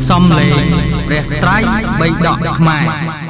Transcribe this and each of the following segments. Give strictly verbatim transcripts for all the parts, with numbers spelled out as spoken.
សំលេងព្រះត្រៃបិដកខ្មែរ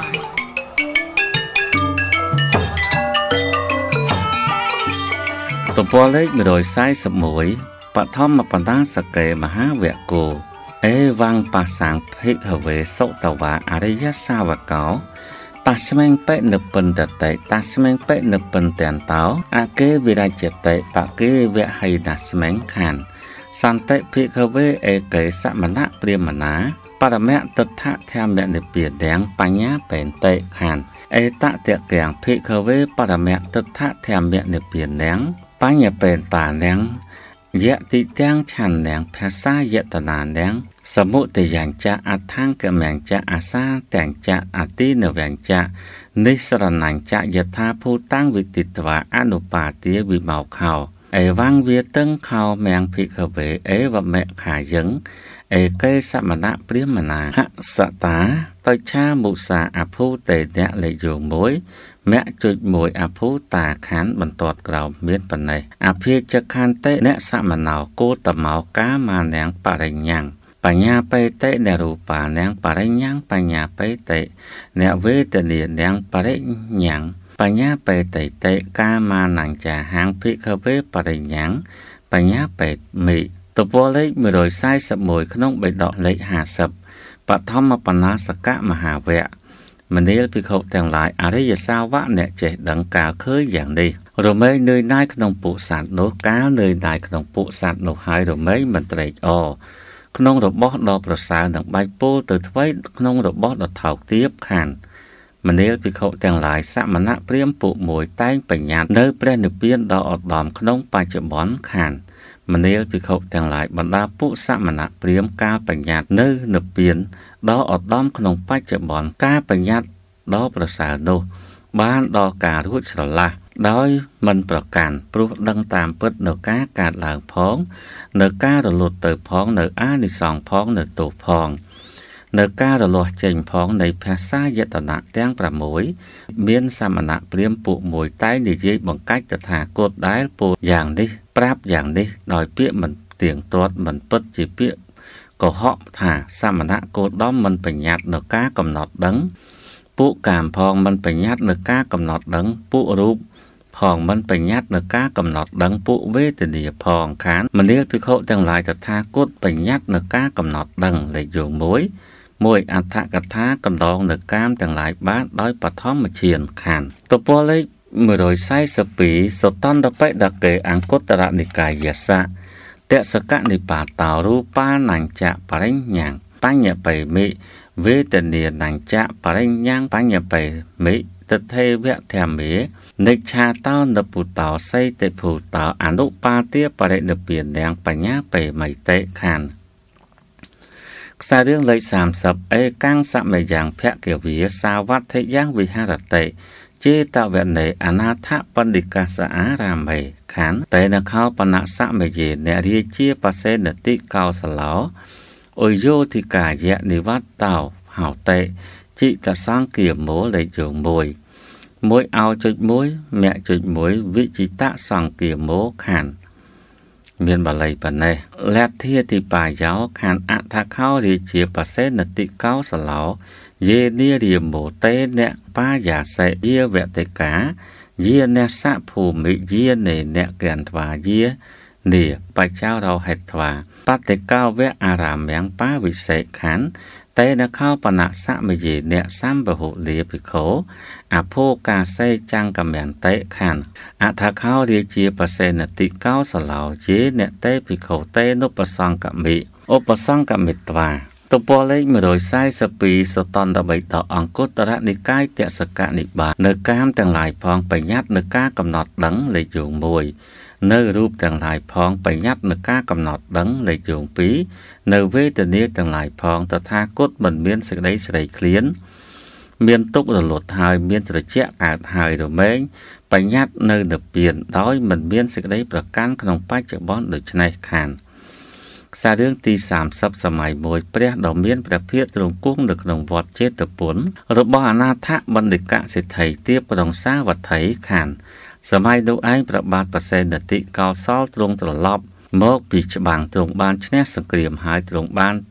ទំព័រលេខមួយរយសែសិបមួយបឋមបណ្ដាសកេមហាវគោអេវ៉ាំងបាសាំងភិក្ខវេសុតវាអរិយសាវកោតាស្មេងបេនិពិនតតេតាស្មេងបេនិពិនតន្តោអកេវិរជតេបកេវហៃតាស្មេងខានសន្តិភិក្ខវេអេកេសមណៈព្រាមណាបរមៈទិដ្ឋធម្មនិព្វាទាំងបញ្ញាបេនតេខានអេតតៈកាំងភិក្ខវេបរមៈទិដ្ឋធម្មនិព្វាទាំងបញ្ញបេនតាទាំងយៈតិទាំងឆានទាំងភាសាយតនាទាំងសមុទយ៉ាងចៈអដ្ឋង្គមញ្ចៈអាសាទាំងចៈអតិនវញ្ចៈនិសរណញ្ចៈយថាភូតាំងវិទិតវាអនុបាទិវិមោខោអេវ៉ាំងវាតឹងខោមៀងភិក្ខវេអេវមេខាយឹងអេកេសមណៈព្រាមណាហសតាតច្ឆាមុសាអភូតេតៈលេខយោមួយមគ្គចុចមួយអភូតាខណ្ឌបន្ទាត់ក្រោមមានប៉ុណ្ណេះអភិចខន្តិអ្នកសមណោគោតមោកាមានាងបរិញ្ញាំងបញ្ញាបេតិនរូបានាងបរិញ្ញាំងបញ្ញាបេតិអ្នកវេទនានាងបរិញ្ញាំងបញ្ញាបេតិតិកាមានាងចាហាងភិក្ខវេបរិញ្ញាំងបញ្ញាបេមិទំព័រលេខមួយរយសែសិបមួយក្នុងបេដកលេខห้าสิบบឋមបណ្ណាសកមហាវគ្គមនាលភិក្ខុទាំងឡាយអរិយសាវកអ្នកចេះដឹងកាលឃើញយ៉ាងនេះរមែងនឿយណាយក្នុងពួកសត្វនោះកាលនឿយណាយក្នុងពួកសត្វនោះហើយរមែងមិនត្រេកអរក្នុងរបស់ដ៏ប្រសើរនឹងបែកពោលទៅថ្មីក្នុងរបស់ដ៏ថោកទាបខានមនាលភិក្ខុទាំងឡាយសមណៈព្រាហ្មណ៍ពួកមួយតែងបញ្ញត្តិនៅព្រះនិព្វានដ៏ឧត្តមក្នុងបច្ចុប្បន្នខានមនាលភិក្ខុទាំងឡាយបណ្ដាពួកសមណៈព្រាហ្មណ៍ការបញ្ញត្តិនៅនិព្វានដ៏ឧត្តមក្នុងបច្ចុប្បន្នការបញ្ញត្តិដ៏ប្រសើរនោះបានដល់ការរួចស្រឡះដោយមិនប្រកាន់ព្រោះដឹងតាមពិតនៅការកើតឡើងផងនៅការរលត់ទៅផងនៅអានិសង្សផងនៅទោសផងនៅការរលាស់ចេញផងនៃភាសាយតនៈទាំងប្រាំមួយមានសមណៈព្រាហ្មណ៍ពួកមួយតែនិយាយបង្កាច់តថាគតដែលពោលយ៉ាងនេះប្រាប់យ៉ាងនេះដោយពាក្យមិនទៀងទាត់មិនពិតជាពាក្យកុហកថាសមណៈគោតមមិនបញ្ញត្តិនៅការកំណត់ដឹងពួកកាមផងមិនបញ្ញត្តិនៅការកំណត់ដឹងពួករូបផងមិនបញ្ញត្តិនៅការកំណត់ដឹងពួកវេទនាផងខានមនាលភិក្ខុទាំងឡាយតថាគតបញ្ញត្តិនៅការកំណត់ដឹងលេខយោមួយមួយអដ្ឋកថាកណ្ដងនៅកាមទាំងឡាយបានដោយបឋមឈានខានទំព័រលេខមួយរយសែសិបពីរសតន្តបិដកេអង្គត្តរនិកាយសៈតសកនិបាតោរូបានញ្ចៈបរិញ្ញាំងបញ្ញបេមិវេទនានញ្ចៈបរិញ្ញាំងបញ្ញបេមិទិដ្ឋេវៈធម្មេនិច្ឆាតោនពុតោសីតិភូតោអនុបាទិបរិនិព្វានាងបញ្ញាបេមិតេខានខ្សែរឿងលេខសាមសិបអេកាំងសមយ៉ាងភគវាសាវត្ថិយ៉ាងវិហារតិចេតវនេអនាថបណ្ឌិកាសអារាមេខានតេនខោបណសមយេនរាជាបសេនតិកោសឡោអុយោធិកាយៈនិវត្តោហោតេចិតសង្គាមោលេខយោមួយមួយអោចុចមួយមគ្គចុចមួយវិចិតសង្គាមោខានមានបាលីប៉ុណ្ណេះលទ្ធិតិបាយោខានអថខោរាជាបសេនតិកោសឡោយេនីរិមោតេអ្នកបាយាសេយាវតិកាយាអ្នកសភូមិយានេអ្នកកន្ត្វាយានេបច្ចោរោហេត្វាបតិកោវៈអារាមយ៉ាងបាវិសេខានតេនខោបណសមយេអ្នកសម្បហុលាភិក្ខុអភោកាសេចង្កមន្តេខានអថខោរាជាបសេនតិកោសឡោយេអ្នកតេភិក្ខុតេនុបសង្កមិឧបសង្កមិត្វាទំព័រលេខមួយរយសែសិបពីរសតន្តបិតអង្គត្តរនិកាយតសកនិបាតនៅកាមទាំងឡាយផងបញ្ញត្តិនៅការកំណត់ដឹងលេខយោមួយនៅរូបទាំងឡាយផងបញ្ញត្តិនៅការកំណត់ដឹងលេខយោពីរនៅវេទនាទាំងឡាយផងតថាគតមិនមានសេចក្តីស្រេកឃ្លានមានទុក្ខរលត់ហើយមានត្រជាក់កើតហើយរមែងបញ្ញត្តិនៅនិព្វានដោយមិនមានសេចក្តីប្រកាន់ក្នុងបច្ចុប្បន្នដូច្នេះខានខ្សែរឿងទីសាមសិបសម័យមួយព្រះដ៏មានព្រះភិក្ខុទ្រង់គង់នៅក្នុងវត្តចេតពុនរបស់អនាថបណ្ឌិកសិទ្ធិទាបក្រុងសាវត្ថីខានសម័យនោះឯងព្រះបាទបសេនតិកោសលទ្រង់ត្រឡប់មកពីច្បាំងទ្រង់បានឈ្នះសង្គ្រាមហើយទ្រង់បាន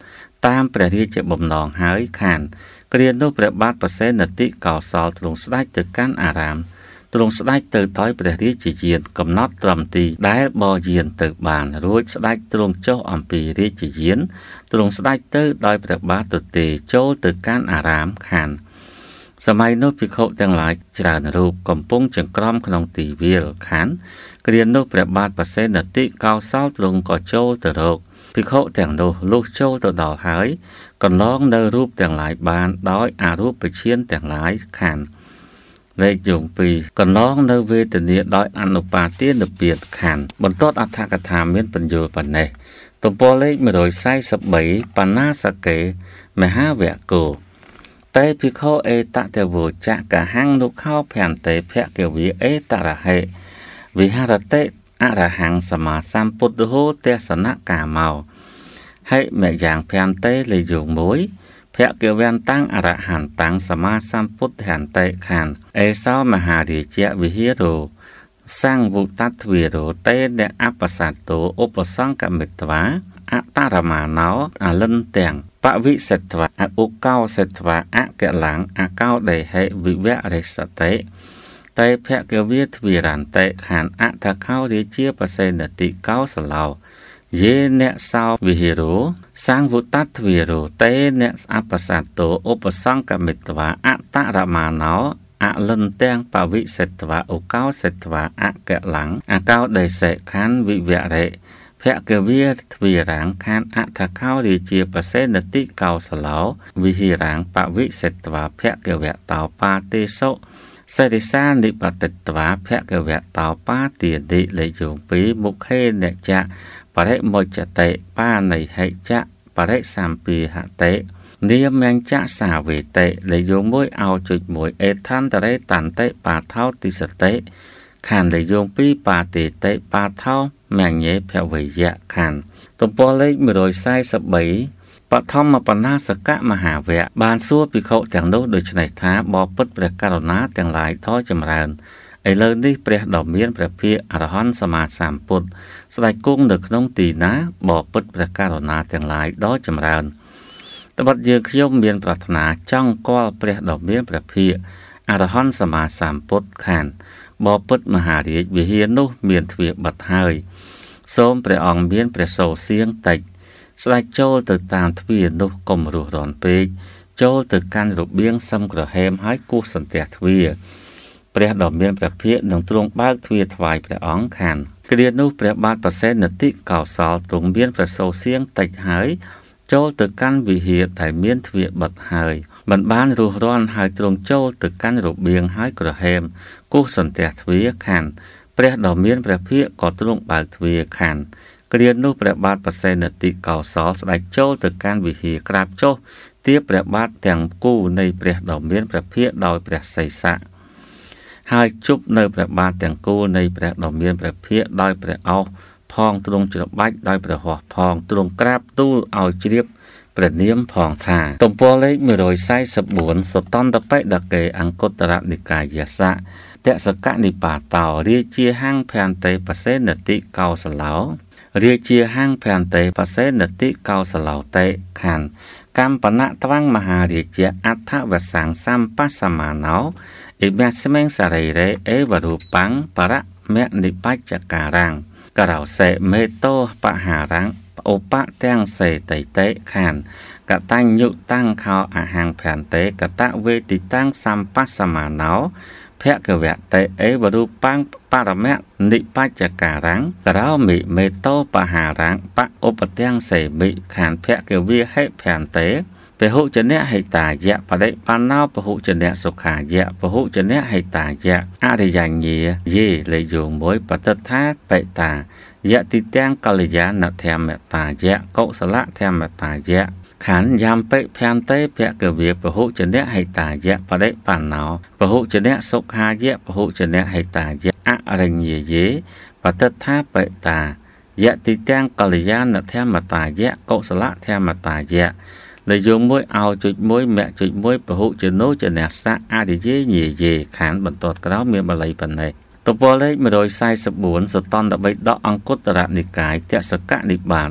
តាមព្រះរាជបំណងហើយខានគ្រានោះព្រះបាទប្រសេនតិកោសលទ្រង់ស្ដេចទៅកាន់អារាមទ្រង់ស្ដេចទៅដោយព្រះរាជយានកំណត់ត្រឹមទីដែលបរយានទៅបានរួចស្ដេចទ្រង់ចុះអំពីរាជយានទ្រង់ស្ដេចទៅដោយព្រះបាទទទេចូលទៅកាន់អារាមខានសម័យនោះភិក្ខុទាំងឡាយច្រើនរូបកំពុងចង្ក្រមក្នុងទីវាលខានគ្រានោះព្រះបាទប្រសេនតិកោសលទ្រង់ក៏ចូលទៅរកភិក្ខុទាំងនោះលុះចូលទៅដល់ហើយកន្លងនៅរូបទាំងឡាយបានដោយអារូបឈានទាំងឡាយខានលេខយោងពីរកន្លងនៅវេទនាដោយអនុបាទទានពាតខានបន្ទាត់អត្ថកថាមានបញ្យលប៉ុណ្ណេះទំព័រលេខមួយរយសែសិបបីបណ្ណាសកេមហាវគោតេភិក្ខុអេតតេវោចកហង្នុខោភន្តេភគវិអេតរហេវិហរតេអរហង្សមាសម្ពុទ្ធោទេសនកាមោហេមយ៉ាងភន្តេលេខយោងមួយភគវន្តាំងអរហន្តាំងសមាសម្ពុទ្ធន្តេខានអេសោមហារាជវិហិរោសង្វុតទ្វីរោតេនអបសត្តោឧបសង្កមិត្វាអតរមាណោអលិនទាំងបវិសិទ្ធវៈអឧកោសិទ្ធវៈអកលੰអកោដេហេវិវរិសតេតេភគវិទ្វីរន្តេខានអតខោរាជាបសេនតិកោសឡោយេអ្នកសោវិហិរោសង្វុតទ្វីរោតេអ្នកអបសត្តោឧបសង្កមិត្វាអតរមាណោអលិនទាំងបវិសិទ្ធវៈឧកោសិទ្ធវៈអកលੰអកោដេសេខានវិវរិភគវិទ្វីរាងខានអតខោរាជាបសេនតិកោសឡោវិហិរាងបវិសិទ្ធវៈភគវៈតោបាទេសុសេរិសានិបតិត្វាភគវៈតោបាទាតិលេខយោងពីរមុខេនចៈបរិមុចតេបានៃហិចៈបរិសម្ពីហតេនាមញ្ចៈសាវេតេលេខយោងមួយអោចុចមួយអេឋានតរេតន្តេបាថោទិសតេខានលេខយោងពីរបាទេតេបាថោមញ្ញេភវយៈខានទំព័រលេខមួយរយសែសិបបីបឋមបណ្ណាសកមហាវៈបានសួរភិក្ខុទាំងនោះដូច្នេះថាបបិទ្ធព្រះករុណាទាំងឡាយធរចម្រើនឥឡូវនេះព្រះដ៏មានព្រះភិក្ខអរហន្តសម្មាសម្ពុទ្ធស្ដេចគង់នៅក្នុងទីណាបបិទ្ធព្រះករុណាទាំងឡាយដ៏ចម្រើនត្បិតយើងខ្ញុំមានប្រាថ្នាចង់គាល់ព្រះដ៏មានព្រះភិក្ខអរហន្តសម្មាសម្ពុទ្ធខានបបិទ្ធមហារាជវិហារនោះមានទ្វារបិទហើយសូមព្រះអង្គមានព្រះសូរសៀងតិចស្ដេចចូលទៅតាមទ្វារនោះកុំរស់រាន់ពេកចូលទៅកាន់របៀងសឹមក្រហមហើយគោះសន្ទះទ្វារព្រះដ៏មានព្រះភិក្ខនឹងទ្រង់បើកទ្វារថ្វាយព្រះអង្គខានគ្រានោះព្រះបាទប្រសេនតិកោសលទ្រង់មានព្រះសូរសៀងតិចហើយចូលទៅកាន់វិហារដែលមានទ្វារបិទហើយមិនបានរស់រាន់ហើយទ្រង់ចូលទៅកាន់របៀងហើយក្រហមគោះសន្ទះទ្វារខានព្រះដ៏មានព្រះភិក្ខក៏ទ្រង់បើកទ្វារខានគ្រានោះព្រះបាទប្រសេនតិកោសលស្ដេចចូលទៅកាន់វិហារក្រាបចុះទាបព្រះបាទទាំងគូនៃព្រះដ៏មានព្រះភិក្ខដោយព្រះសីស័កហើយជប់នៅព្រះបាទទាំងគូនៃព្រះដ៏មានព្រះភិក្ខដោយព្រះអោសផងទ្រង់ច្របាច់ដោយព្រះហស្ថផងទ្រង់ក្រាបទូលឲ្យជ្រាបព្រះនាមផងថាទំព័រលេខមួយរយសែសិបបួនសតន្តបិដកេអង្គុត្តរនិកាយសៈតសកនិបាតោរាជាហង្ភន្តេបសេនតិកោសឡោរាជាហង្ភន្តេបសេនតិកោសឡោតេខានកម្មបណៈត្វាំងមហារាជាអដ្ឋវសាំងសម្បសមាណោអិមាស្មេងសរិរេអេវរូបាំងបរមនិបច្ចការังករោសេមេតោបហារੰឧបទាំងសេតៃតេខានកតញ្ញុតាំងខោអហង្ភន្តេកតវេតិតាំងសម្បសមាណោភគវៈតេអេវរូបាំងបរមនិបច្ចការังករោមិមេតោបហារੰបឧបទាំងសេមិខានភគវិហេភន្តេពហុចនៈហេតាយៈបដិបណ្ណោពហុចនៈសុខាយៈពហុចនៈហេតាយៈអរិយញ្ញេយេលេយោងមួយបតិដ្ឋាបេតាយៈតិទាំងកល្យាណធម្មតាយៈកុសលធម្មតាយៈខណ្ឌយ៉ាំបិភន្តេភគវិពហុចនៈហេតាយៈបដិបណ្ណោពហុចនៈសុខាយៈពហុចនៈហេតាយៈអរិញ្ញេយេបតិដ្ឋាបេតាយៈតិទាំងកល្យាណធម្មតាយៈកុសលធម្មតាយៈលេយោងមួយអោចុចមួយមគ្គចុចមួយពហុចនោចនៈសៈអរិយេញេយេខណ្ឌបន្ទាត់ក្រោមមានបាលីប៉ុណ្ណេះទំព័រលេខមួយរយសែសិបបួនសតន្តបិដកអង្គុត្តរនិកាយតសកនិបាត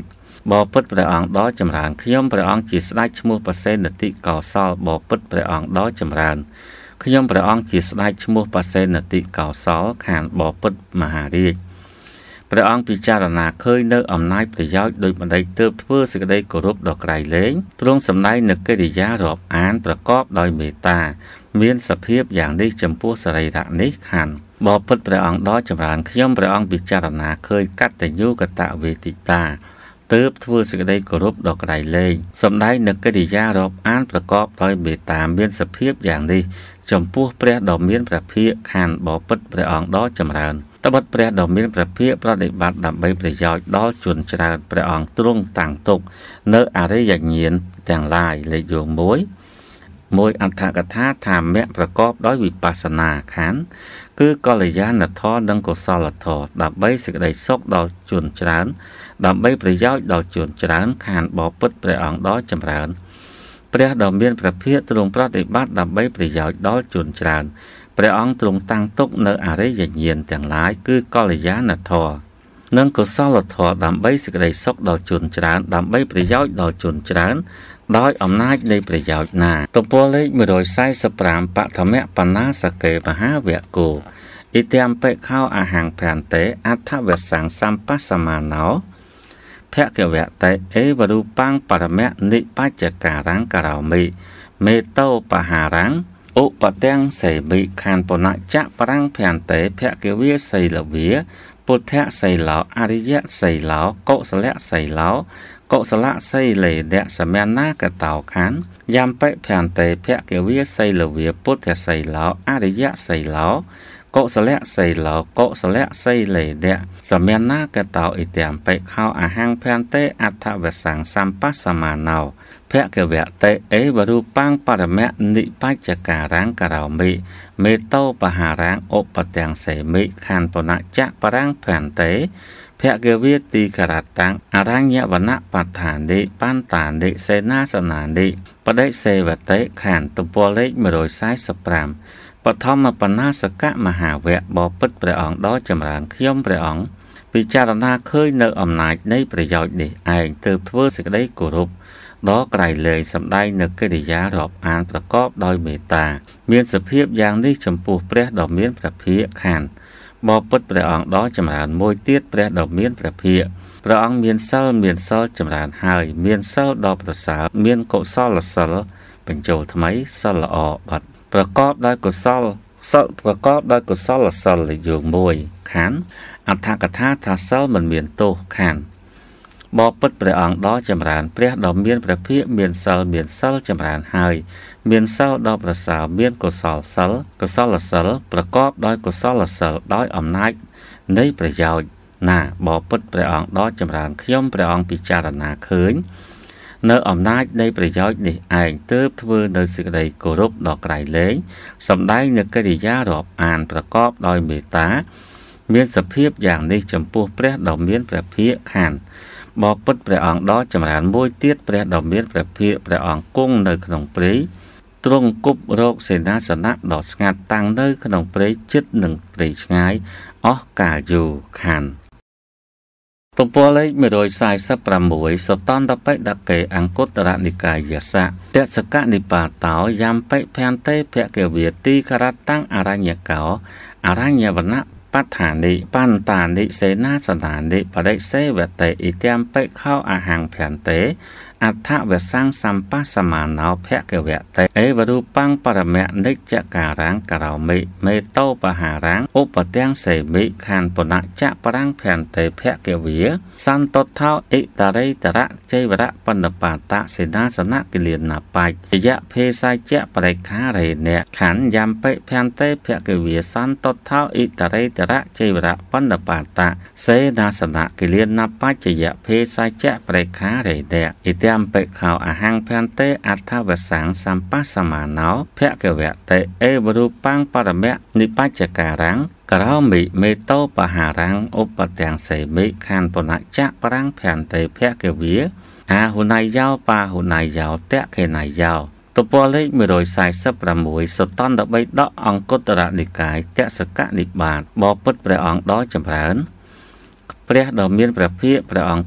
បបពុតព្រះអង្គដ៏ចម្រើនខ្ញុំព្រះអង្គជាស្ដេចឈ្មោះបសេនតិកោសលបបពុតព្រះអង្គដ៏ចម្រើនខ្ញុំព្រះអង្គជាស្ដេចឈ្មោះបសេនតិកោសលខានបបពុតមហារាជព្រះអង្គពិចារណាឃើញនៅអំណាចប្រយោជន៍ដោយបណ្ឌិតទើបធ្វើសេចក្តីគោរពដ៏ក្រៃលែងទ្រង់សម្ដែងនូវកិរិយារាប់អានប្រកបដោយមេត្តាមានសភាពយ៉ាងនេះចំពោះសរីរៈនេះខានបបពុតព្រះអង្គដ៏ចម្រើនខ្ញុំព្រះអង្គពិចារណាឃើញកតញ្ញូកតវេទិតាទើបធ្វើសេចក្តីគោរពដ៏ក្រៃលែងសម្ដែងនូវកិរិយារាប់អានប្រកបដោយមេត្តាមានសភាពយ៉ាងនេះចំពោះព្រះដ៏មានព្រះភិក្ខខានបបពុតព្រះអង្គដ៏ចម្រើនត្បិតព្រះដ៏មានព្រះភិក្ខប្រតិបត្តិដើម្បីប្រយោជន៍ដល់ជនច្រើនព្រះអង្គទ្រង់តាំងទុកនៅអរិយញាណទាំងឡាយលេខយោងមួយមួយអត្ថកថាថាមៈប្រកបដោយវិបស្សនាខានគឺកល្យាណធម៌និងកុសលធម៌ដើម្បីសេចក្តីសុខដល់ជនច្រើនដើម្បីប្រយោជន៍ដល់ជនច្រើនខានបបពុតព្រះអង្គដ៏ចម្រើនព្រះដ៏មានព្រះភិក្ខទ្រង់ប្រតិបត្តិដើម្បីប្រយោជន៍ដល់ជនច្រើនព្រះអង្គទ្រង់តាំងទុកនៅអរិយញាណទាំងឡាយគឺកល្យាណធម៌និងកុសលធម៌ដើម្បីសេចក្តីសុខដល់ជនច្រើនដើម្បីប្រយោជន៍ដល់ជនច្រើនដោយអំណាចនៃប្រយោជន៍ណាទំព័រលេខមួយរយសែសិបប្រាំបឋមបណ្ណាសកេមហាវគោឥទិមបិខោអហង្ភន្តេអដ្ឋវសង្សម្បសមាណោភគវតេអេវរូបាំងបរមៈនិបច្ចការាំងករោមិមេតោបហារាំងឧបទាំងសេមិខានបនចៈប្រាំងភន្តេភគវាសីលវាពុទ្ធៈសីឡោអរិយៈសីឡោកុសលៈសីឡោកុសលៈសីលេដៈសមាណាកតោខានយ៉ាំបិភន្តេភគវាសីលវាពុទ្ធៈសីឡោអរិយៈសីឡោកុសលៈសីឡោកុសលៈសីលេដៈសមាណាកតោឥទិមបិខោអហង្ភន្តេអដ្ឋវសង្សម្បសមាណោភគវតេអេវរូបាំងបរមៈនិបច្ចការាំងករោមិមេតោបហារាំងឧបទាំងសេមិខានបនចៈបរាំងភន្តេភគវាទីករតាំងអរញ្ញវណៈបដ្ឋានិបន្តានិសេនាសនានិបដិសេវតេខានទំព័រលេខមួយរយសែសិបប្រាំបឋមបណ្ណាសកមហាវគ្គបពិតព្រះអង្គដ៏ចម្រើនខ្ញុំព្រះអង្គពិចារណាឃើញនៅអំណាចនៃប្រយោជន៍នេះឯងទើបធ្វើសេចក្តីគោរពដ៏ក្រៃលែងសម្ដែងនៅកិរិយារាប់អានប្រកបដោយមេត្តាមានសភាពយ៉ាងនេះចំពោះព្រះដ៏មានព្រះភិក្ខខានបពិតព្រះអង្គដ៏ចម្រើនមួយទៀតព្រះដ៏មានព្រះភិក្ខព្រះអង្គមានសិលមានសិលចម្រើនហើយមានសិលដ៏ប្រសើរមានកុសលសិលបញ្ចូលថ្មីសិលល្អបាត់ប្រកបដោយកុសលសិលប្រកបដោយកុសលសិលលេខយោងមួយខានអត្ថកថាថាសិលមិនមានទោសខានបពិតព្រះអង្គដ៏ចម្រើនព្រះដ៏មានព្រះភិក្ខមានសិលមានសិលចម្រើនហើយមានសិលដ៏ប្រសើរមានកុសលសិលកុសលសិលប្រកបដោយកុសលសិលដោយអំណាចនៃប្រយោជន៍ណាបពិតព្រះអង្គដ៏ចម្រើនខ្ញុំព្រះអង្គពិចារណាឃើញនៅអំណាចនៃប្រយោជន៍នេះឯងទើបធ្វើនៅសេចក្តីគោរពដ៏ក្រៃលែងសម្ដែងនៅកិរិយារាប់អានប្រកបដោយមេត្តាមានសភាពយ៉ាងនេះចំពោះព្រះដ៏មានព្រះភិក្ខខានបពិតព្រះអង្គដ៏ចម្រើនមួយទៀតព្រះដ៏មានព្រះភិក្ខព្រះអង្គគង់នៅក្នុងព្រៃទ្រង់គប់រកសេនាសនៈដ៏ស្ងាត់តាំងនៅក្នុងព្រៃជិតនឹងព្រៃឆ្ងាយអស់កាលយូរខានទំព័រលេខមួយរយសែសិបប្រាំមួយសតន្តបិដកេអង្គុត្តរនិកាយសៈតសកនិបាតោយ៉ាំបិភន្តេភគវាទីករតាំងអរញ្ញកោអរញ្ញវណៈបដ្ឋានិបន្តានិសេនាសនានិបរិសេវតេឥទិមបិខោអហង្ភន្តេអដ្ឋវសង្សម្បសមាណោភគវតេអេវរូបាំងបរមៈនិច្ចការាំងករោមិមេតោបហារាំងឧបទាំងសេមិខានបនចៈប្រាំងភន្តេភគវាសន្តថោអិតរិតរៈជេវរៈបណ្ឌបាតសេនាសនកិលានបច្ចយៈភេសច្ចៈបរិខារេនៈខានយ៉ាំបិភន្តេភគវាសន្តថោអិតរិតរៈជេវរៈបណ្ឌបាតសេនាសនកិលានបច្ចយៈភេសច្ចៈបរិខារេនៈឥទិមបិខោអហង្ភន្តេអដ្ឋវសង្សម្បសមាណោភគវតេអេវរូបាំងបរមៈនិបច្ចការាំងករោមិមេតោបហារាំងឧបទាំងសេមិខានបនចៈប្រាំងភន្តេភគវាអាហុណៃយោបាហុណៃយោតខេណៃយោទំព័រលេខមួយរយសែសិបប្រាំមួយសតន្តបិដកអង្គុត្តរនិកាយតសកនិបាតបពិតព្រះអង្គដ៏ចម្រើនព្រះដ៏មានព្រះភិក្ខព្រះអង្គ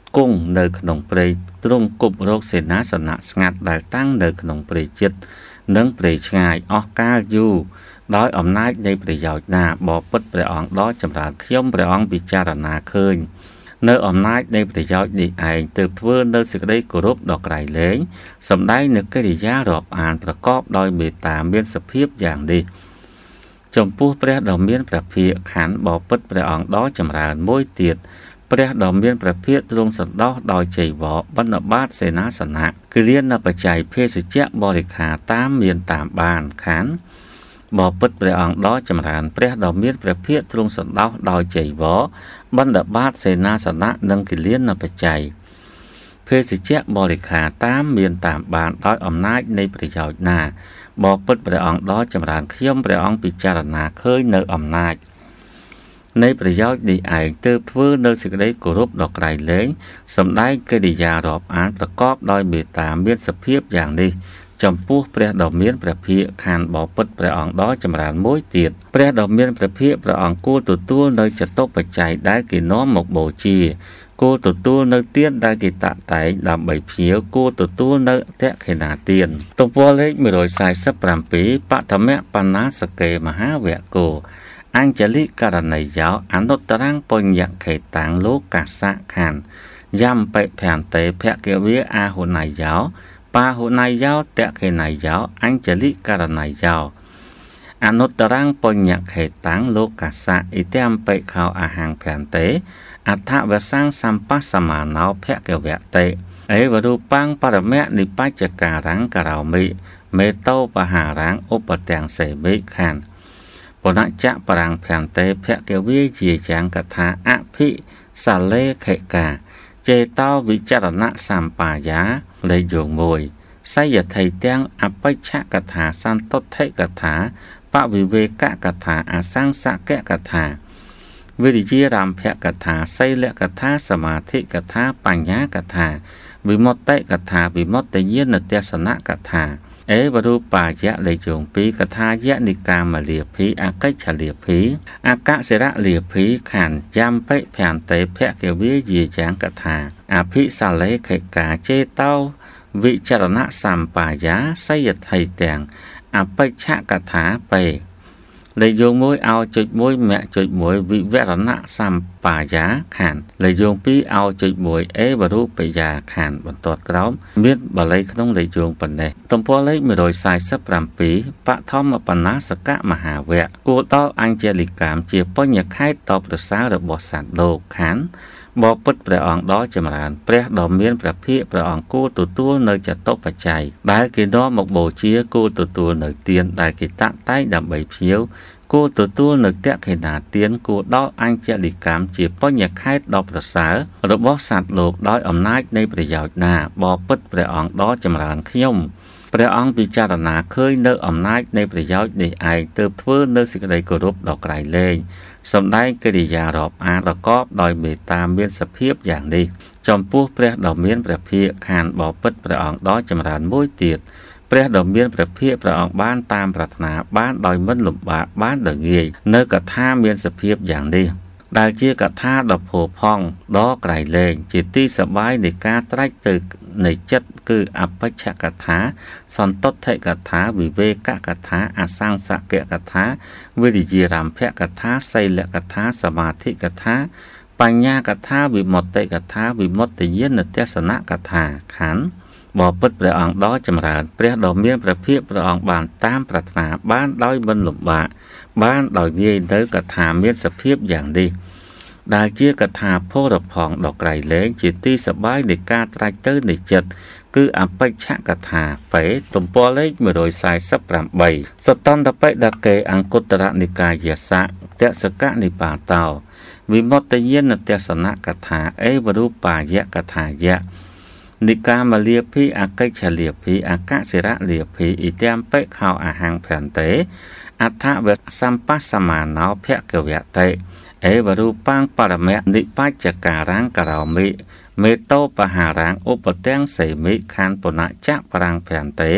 គង់នៅក្នុងព្រៃទ្រង់គប់រកសេនាសនៈស្ងាត់ដែលតាំងនៅក្នុងព្រៃជិតនិងព្រៃឆ្ងាយអស់កាលយូរដោយអំណាចនៃប្រយោជន៍ណាបបិទ្ធព្រះអង្គដ៏ចម្រើនខ្ញុំព្រះអង្គពិចារណាឃើញនៅអំណាចនៃប្រយោជន៍នេះឯងទើបធ្វើនៅសេចក្តីគោរពដ៏ក្រៃលែងសម្ដែងនៅកិរិយារាប់អានប្រកបដោយមេត្តាមានសភាពយ៉ាងនេះចំពោះព្រះដ៏មានព្រះភិក្ខខណ្ឌបបិទ្ធព្រះអង្គដ៏ចម្រើនមួយទៀតព្រះដ៏មានព្រះភិក្ខទ្រង់សន្តោសដោយចីវរបណ្ឌបាតសេនាសនៈគឺលៀននៅបច្ច័យភេសជ្ជៈបរិក្ខារតាមមានតាមបានខណ្ឌបបិទ្ធព្រះអង្គដ៏ចម្រើនព្រះដ៏មានព្រះភិក្ខទ្រង់សន្តោសដោយចីវរបណ្ឌបាតសេនាសនៈនិងគិលាននៅបច្ច័យភេសជ្ជៈបរិក្ខារតាមមានតាមបានដោយអំណាចនៃប្រយោជន៍ណាបបិទ្ធព្រះអង្គដ៏ចម្រើនខ្ញុំព្រះអង្គពិចារណាឃើញនៅអំណាចនៃប្រយោជន៍នេះឯងទើបធ្វើនៅសេចក្តីគោរពដ៏ក្រៃលែងសម្ដែងកិរិយារាប់អានប្រកបដោយមេត្តាមានសភាពយ៉ាងនេះចំពោះព្រះដ៏មានព្រះភិក្ខខណ្ឌបបិទ្ធព្រះអង្គដ៏ចម្រើនមួយទៀតព្រះដ៏មានព្រះភិក្ខព្រះអង្គគួរទទួលនៅចតុបច្ច័យដែលគេនាំមកបូជាគួរទទួលនៅទានដែលគេតាក់តែងដើម្បីភ្ញៀវគួរទទួលនៅតក្ខិណាទានទំព័រលេខមួយរយសែសិបប្រាំពីរបឋមបណ្ណាសកេមហាវគោអញ្ជលិករណីយោអនុត្តរង្គបញ្ញខេតាំងលោកាសៈខណ្ឌយ៉ាំបិភន្តេភគវាអាហុណៃយោបាហុណៃយោតក្ខិណៃយោអញ្ជលិករណីយោអនុត្តរង្គបញ្ញខេតាំងលោកាសៈអិតិអំបិខោអហង្ភន្តេអដ្ឋវសាំងសម្បសមាណោភគវតេអេវរូបាំងបរមៈនិបច្ចការังករោមិមេតោបហារាំងឧបទាំងសេមិខណ្ឌបណចៈបរាំងភន្តេភគវាជាយ៉ាងកថាអភិសាលេខេកាចេតោវិចារណៈសម្បាយាលេខយោងមួយសយថៃទាំងអបិច្ឆកថាសន្តតថេកថាបវិវេកកថាអសង្សកកថាវិរិជារាមភកថាសីលកថាសមាធិកថាបញ្ញាកថាវិមុតតិកថាវិមុតតិយានទេសនកថាអេវរូបាយៈលេខយោងពីរកថាយនិកាមលាភីអកិច្ឆលាភីអកសិរលាភីខណ្ឌយ៉ាំបិភន្តេភគវាយាយ៉ាងកថាអភិសាលេខេកាចេតោវិចារណៈសម្បាយាសយថៃទាំងអបិច្ឆកថាបេលេខយោងមួយឲ្យចុចមួយមគ្គចុចមួយវិវរណៈសម្បាយាខណ្ឌលេខយោងពីរឲ្យចុចមួយអេវរូបយាខណ្ឌបន្ទាត់ក្រោមមានបាលីក្នុងលេខយោងប៉ុណ្ណេះទំព័រលេខមួយរយសែសិបប្រាំពីរបឋមបណ្ណាសកមហាវគ្គគួរដល់អញ្ជលិកាមជាបញ្ញខេតតប្រសើររបស់សត្វលោកខណ្ឌបបិទ្ធព្រះអង្គដ៏ចម្រើនព្រះដ៏មានព្រះភិក្ខព្រះអង្គគួរទទួលនៅចតុបច្ច័យដែលគេនាំមកបូជាគួរទទួលនៅទានដែលគេតាក់តែងដើម្បីភ្ញៀវគួរទទួលនៅតក្ខិណាទានគួរដល់អញ្ជលិកម្មជាបញ្ញខេតដ៏ប្រសើររបស់សត្វលោកដោយអំណាចនៃប្រយោជន៍ណាបបិទ្ធព្រះអង្គដ៏ចម្រើនខ្ញុំព្រះអង្គពិចារណាឃើញនៅអំណាចនៃប្រយោជន៍នេះឯងទើបធ្វើនៅសេចក្តីគោរពដ៏ក្រៃលែងសម្ដែងកិរិយារាប់អានប្រកបដោយមេត្តាមានសភាពយ៉ាងនេះចំពោះព្រះដ៏មានព្រះភិក្ខខណ្ឌបបិទ្ធព្រះអង្គដ៏ចម្រើនមួយទៀតព្រះដ៏មានព្រះភិក្ខព្រះអង្គបានតាមប្រាថ្នាបានដោយមិនលំបាកបានដោយងាយនៅកថាមានសភាពយ៉ាងនេះដែលជាកថាដ៏ផូរផង់ដ៏ក្រៃលែងជាទីសប្បាយនៃការត្រាច់ទៅនៃចិត្តគឺអបិច្ឆកថាសន្តតថេកថាវិវេកកថាអសង្សកកថាវិរិយារម្ភកថាសីលកថាសមាធិកថាបញ្ញាកថាវិមុតតិកថាវិមុតតិយានទេសនកថាខណ្ឌបបិទ្ធព្រះអង្គដ៏ចម្រើនព្រះដ៏មានព្រះភិក្ខព្រះអង្គបានតាមប្រាថ្នាបានដោយមិនលំបាកបានដោយងាយនៅកថាមានសភាពយ៉ាងនេះដែលជាកថាផូរផង់ដ៏ក្រៃលែងជាទីសប្បាយនៃការត្រាច់ទៅនៃចិត្តគឺអបិច្ឆកថាបេទំព័រលេខមួយរយសែសិបប្រាំបីសតន្តបិដកេអង្គុត្តរនិកាយសៈតសកនិបាតោវិមុតតិយានទេសនកថាអេវរូបាយកថាយៈនិកាមលាភីអកិច្ឆលាភីអកសិរលាភីអិតិអំបិខោអហង្ភន្តេអដ្ឋវសម្បសមាណោភគវតេអេវរូបាំងបរមៈនិបច្ចការังករោមិមេតោបហារាំងឧបទាំងសេមិខណ្ឌបណចៈប្រាំងភន្តេភ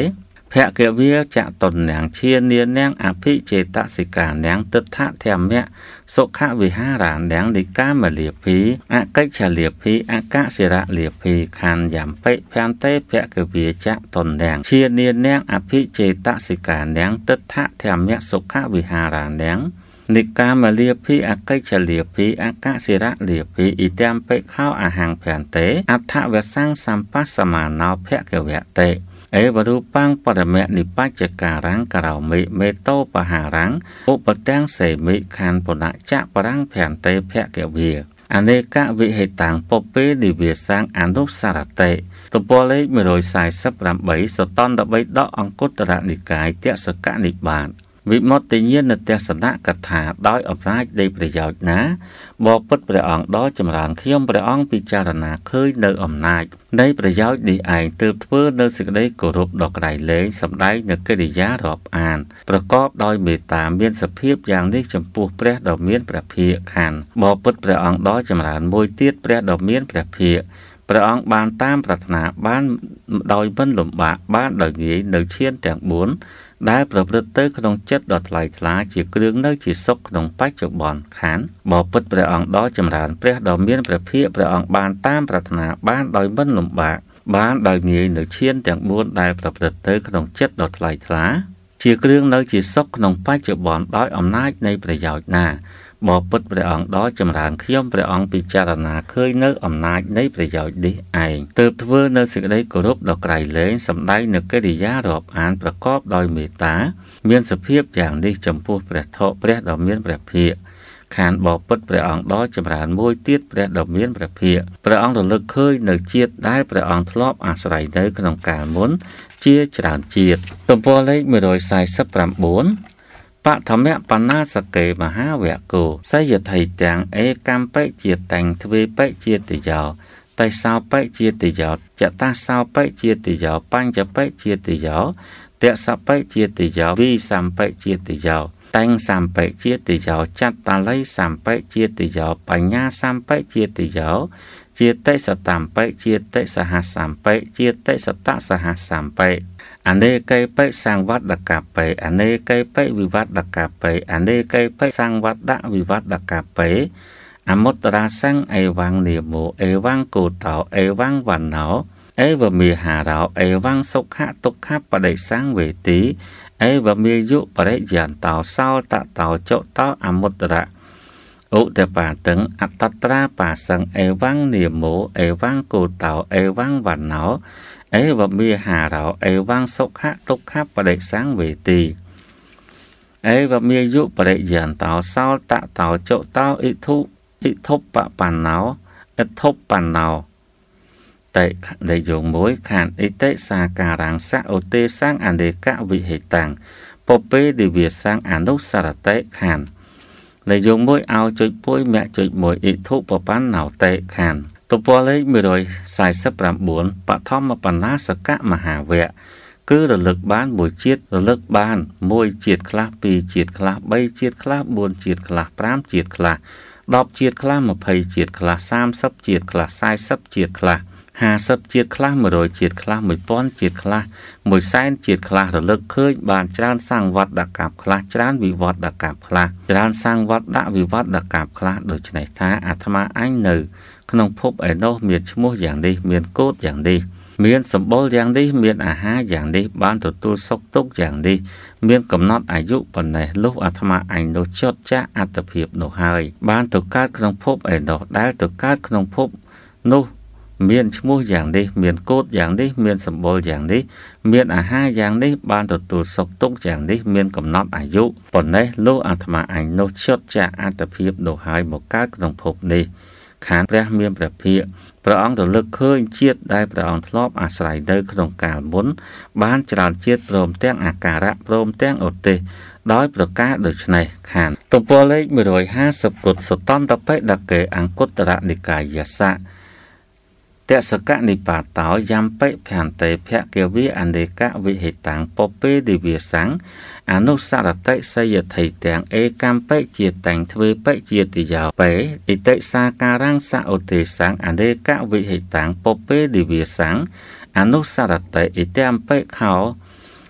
ភគវាចតុនាងជានានាងអភិចេតសិកានាងទិដ្ឋធម្មៈសុខវិហារានាងនិកាមលាភីអកិច្ឆលាភីអកសិរលាភីខណ្ឌយ៉ាំបិភន្តិភគវាចតុនាងជានានាងអភិចេតសិកានាងទិដ្ឋធម្មៈសុខវិហារានាងនិកាមលាភីអកិច្ឆលាភីអកសិរលាភីអ៊ីតាំបិខោអហង្ភន្តិអដ្ឋវសាំងសម្បសមាណោភគវតេអេវរូបាំងបរមនិបច្ចការាំងករោមិមេតោបហារាំងឧបទាំងសេមិខានពុណចៈបរាំងភន្តិភគវាអនេកវិហេតាំងពពេនិវាសាំងអនុសារតេទំព័រលេខមួយរយសែសិបប្រាំសតន្តបីដកអង្គុត្តរនិកាយទសកនិបាតវិមុតតិញាណទេសនកថាដោយអំណាចនៃប្រយោជន៍ណាបបិទ្ធព្រះអង្គដ៏ចម្រើនខ្ញុំព្រះអង្គពិចារណាឃើញនៅអំណាចនៃប្រយោជន៍នេះឯងទើបធ្វើនៅសេចក្តីគោរពដ៏ក្រៃលែងសម្ដែងនៅកិរិយារាប់អានប្រកបដោយមេត្តាមានសភាពយ៉ាងនេះចំពោះព្រះដ៏មានព្រះភិក្ខខណ្ឌបបិទ្ធព្រះអង្គដ៏ចម្រើនមួយទៀតព្រះដ៏មានព្រះភិក្ខព្រះអង្គបានតាមប្រាថ្នាបានដោយមិនលំបាកបានដោយងាយនៅឈានទាំងបួនដែលប្រព្រឹត្តទៅក្នុងចិត្តដ៏ថ្លៃថ្លាជាគ្រឿងនៅជាសុខក្នុងបច្ចុប្បន្នខានបបិទ្ធព្រះអង្គដ៏ចម្រើនព្រះដ៏មានព្រះភិក្ខព្រះអង្គបានតាមប្រាថ្នាបានដោយមិនលំបាកបានដោយងាយនៅឈានទាំងបួនដែលប្រព្រឹត្តទៅក្នុងចិត្តដ៏ថ្លៃថ្លាជាគ្រឿងនៅជាសុខក្នុងបច្ចុប្បន្នដោយអំណាចនៃប្រយោជន៍ណាបបិទ្ធព្រះអង្គដ៏ចម្រើនខ្ញុំព្រះអង្គពិចារណាឃើញនៅអំណាចនៃប្រយោជន៍នេះឯងទើបធ្វើនៅសេចក្តីគោរពដ៏ក្រៃលែងសម្ដែងនៅកិរិយារាប់អានប្រកបដោយមេត្តាមានសភាពយ៉ាងនេះចំពោះព្រះធម៌ព្រះដ៏មានព្រះភិក្ខខានបបិទ្ធព្រះអង្គដ៏ចម្រើនមួយទៀតព្រះដ៏មានព្រះភិក្ខព្រះអង្គរលឹកឃើញនៅជាតិដែលព្រះអង្គធ្លាប់អាស្រ័យនៅក្នុងកាលមុនជាច្រើនជាតិទំព័រលេខមួយរយសែសិបប្រាំបួនបឋមបណ្ណាសកេមហាវគោសយថៃទាំងអេកម្មបិជាតាំងទ្វេបិជាតិយោតៃសោបិជាតិយោចតាសោបិជាតិយោបញ្ចបិជាតិយោតសបិជាតិយោវិសម្បិជាតិយោតាំងសម្បិជាតិយោចតតល័យសម្បិជាតិយោបញ្ញាសម្បិជាតិយោជាតិសតំបិជាតិសហសម្បិជាតិសតសហសម្បិអនេកេបិសង្វត្តកបិអនេកេបិវិវត្តកបិអនេកេបិសង្វត្តវិវត្តកបិអមុត្តរាសੰអេវੰនិមោអេវੰកោតោអេវੰវណ្ណោអេវមេហារោអេវੰសុខៈទុក្ខបដិសង្វេទីអេវមេយុបរិយន្តោសោតតោចតោអមុត្តរៈឧតបាតឹងអតត្រាបាសੰអេវੰនិមោអេវੰកោតោអេវੰវណ្ណោអេវមេហារោអេវੰសុខៈទុក្ខបដិសង្វេទីអេវមេយុបរិយន្តោសោតតោចតោអិធុអិធុបបណ្ណោអិធុបណ្ណោតេនៃយងមួយខានអិតេសាការាំងសឧទេសੰអនេកវិហេតាំងពពេទិវាសੰអនុសារតេខាននៃយងមួយអោចុចពួយមៈចុចមួយអិធុបបណ្ណោតេខានទំព័រលេខមួយរយសែសិបប្រាំបួនបឋមបណ្ណាសកមហាវៈគឺរលឹកបានមួយជាតិរលឹកបានមួយជាតិខ្លះពីរជាតិខ្លះបីជាតិខ្លះបួនជាតិខ្លះប្រាំជាតិខ្លះដប់ជាតិខ្លះម្ភៃជាតិខ្លះសាមសិបជាតិខ្លះសែសិបជាតិខ្លះហាសិបជាតិខ្លះមួយរយជាតិខ្លះមួយពាន់ជាតិខ្លះមួយសែនជាតិខ្លះរលឹកឃើញបានច្រើនសង្វត្តដកខ្លះច្រើនវិវត្តដកខ្លះច្រើនសង្វត្តដវិវត្តដកខ្លះដូច្នេះថាអាត្មាអញនៅក្នុងភពឯនោះមានឈ្មោះយ៉ាងនេះមានកូដយ៉ាងនេះមានសម្បុរយ៉ាងនេះមានអាហារយ៉ាងនេះបានទទួលសុខទុក្ខយ៉ាងនេះមានកំណត់អាយុប៉ុណ្ណេះលុះអាត្មាអញនោះចត់ចាក់អត្តភាពនោះហើយបានទៅកើតក្នុងភពឯនោះដែលទៅកើតក្នុងភពនោះមានឈ្មោះយ៉ាងនេះមានកូដយ៉ាងនេះមានសម្បុរយ៉ាងនេះមានអាហារយ៉ាងនេះបានទទួលសុខទុក្ខយ៉ាងនេះមានកំណត់អាយុប៉ុណ្ណេះលុះអាត្មាអញនោះចត់ចាក់អត្តភាពនោះហើយមកកើតក្នុងភពនេះខានព្រះមានព្រះភិក្ខព្រះអង្គរលឹកឃើញជាតិដែលព្រះអង្គធ្លាប់អាស្រ័យនៅក្នុងកាលមុនបានច្រើនជាតិព្រមទាំងអាការៈព្រមទាំងឧទ្ទេសដោយប្រការដូចនេះខានទំព័រលេខមួយរយហាសិបគុតសតន្តបិដកេអង្គុត្តរនិកាយសៈតសកនិបាតោយំបិភន្តិភគវិអនេកវិហេតាំងពពេទិវាសੰអនុសារតិសយថៃទាំងអេកម្មបិជាតាំងទ្វេបិជាតិយោបេអិតិសាការាំងសឧទេសੰអនេកវិហេតាំងពពេទិវាសੰអនុសារតិអិតអំបិខោ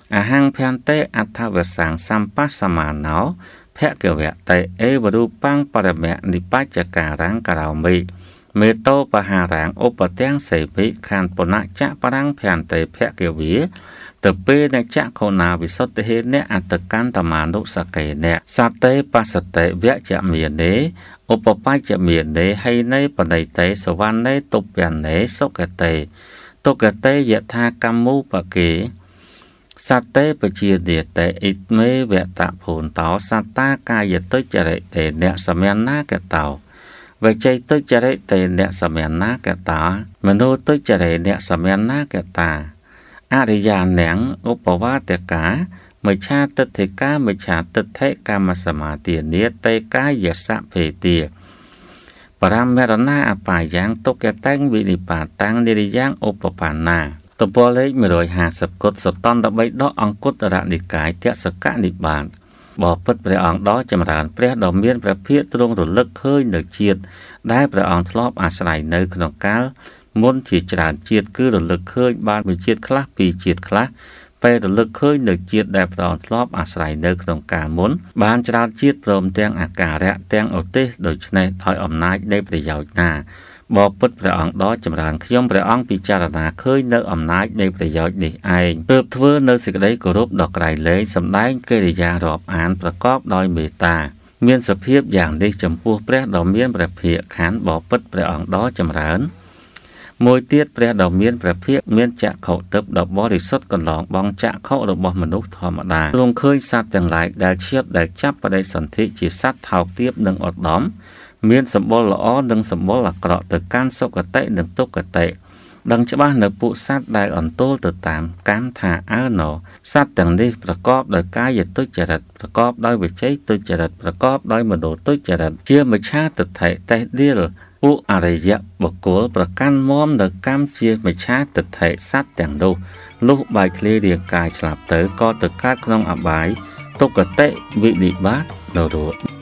អាហាងភន្តិអដ្ឋវសាងសម្បសមាណោភគវៈតេអេវរូបាំងបរមៈនិបច្ចការាំងករោមិមេតោបហារាំងឧបទាំងសេវិខានបុណចៈបរាំងភន្តិភគវាទៅពេលនៃចក្ខុណាវិសុទ្ធិហេអ្នកអតកន្តមានុសកេអ្នកសតេបសតេវជមេនេឧបបច្ចមេនេហៃនេបណៃតេសវណ្ណេតុព្យនេសុគតេតុគតេយថាកម្មូបកេសតេបជានេតេអ៊ិមេវតភូនតោសត្តាកាយទុច្ចរិតេអ្នកសមណាកតោវិជ័យទុច្ចរិតេអ្នកសមណាកតាមនោទុច្ចរិតអ្នកសមណាកតាអរិយានាងឧបវាទកាមិច្ឆាទិដ្ឋិកាមិច្ឆាទិដ្ឋិកាមសមាទានិតេកាយសៈភេទាបរមរណាអបាយ៉ាងទុក្កតាំងវិនិបាតាំងនិរិយ៉ាងឧបបាណាតពលលេខមួយห้าสิบគុតសតន្តបីដកអង្គុត្តរនិកាយទសកនិបាតបបិទ្ធព្រះអង្គដ៏ចម្រើនព្រះដ៏មានព្រះភិក្ខទ្រង់រលឹកឃើញនៅជាតិដែលព្រះអង្គធ្លាប់អាស្រ័យនៅក្នុងកាលមុនជាច្រើនជាតិគឺរលឹកឃើញបានមួយជាតិខ្លះពីរជាតិខ្លះពេលរលឹកឃើញនៅជាតិដែលព្រះអង្គធ្លាប់អាស្រ័យនៅក្នុងកាលមុនបានច្រើនជាតិព្រមទាំងអាការៈទាំងឧទ្ទេសដូច្នេះដោយអំណាចនៃប្រយោជន៍ណាបបិទ្ធព្រះអង្គដ៏ចម្រើនខ្ញុំព្រះអង្គពិចារណាឃើញនៅអំណាចនៃប្រយោជន៍នេះឯងទើបធ្វើនៅសេចក្តីគោរពដ៏ក្រៃលែងសម្ដែងកិរិយារាប់អានប្រកបដោយមេត្តាមានសភាពយ៉ាងនេះចំពោះព្រះដ៏មានព្រះភិក្ខខណ្ឌបបិទ្ធព្រះអង្គដ៏ចម្រើនមួយទៀតព្រះដ៏មានព្រះភិក្ខមានចក្ខុទិព្វដ៏បរិសុទ្ធកន្លងបងចក្ខុរបស់មនុស្សធម្មតាទ្រង់ឃើញសត្វទាំងឡាយដែលឈាបដែលចាប់បដិសន្ធិជាសត្វថោកទាបនិងឧត្តមមានសម្បុរល្អនិងសម្បុរអាក្រក់ទៅកាន់សុគតិនិងទុគតិដឹងច្បាស់នៅពួកសត្វដែលអន្ទោលទៅតាមកម្មថាអើណោសត្វទាំងនេះប្រកបដោយកាយទុច្ចរិតប្រកបដោយវិជ័យទុច្ចរិតប្រកបដោយមនោទុច្ចរិតជាមិច្ឆាទិដ្ឋិតេះដៀលពួកអរិយបុគ្គលប្រកាន់មមនៅកម្មជាមិច្ឆាទិដ្ឋិសត្វទាំងនោះលុះបែកធ្លាយរាងកាយស្លាប់ទៅក៏ទៅកើតក្នុងអបាយទុគតិវិនិបាតនរក